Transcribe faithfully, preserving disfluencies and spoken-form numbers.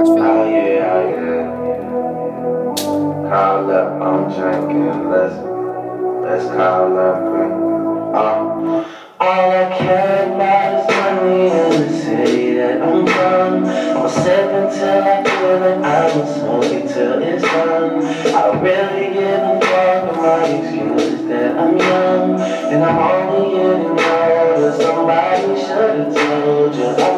Oh yeah, oh yeah. Call up, I'm drinking. Let's let's call up, quick. Uh, all I care about is money in the city that I'm from. I'ma sip until I feel it. I'ma smoke it till it's done. I really give a fuck, but my excuse is that I'm young and I'm only getting older. Somebody should've told you.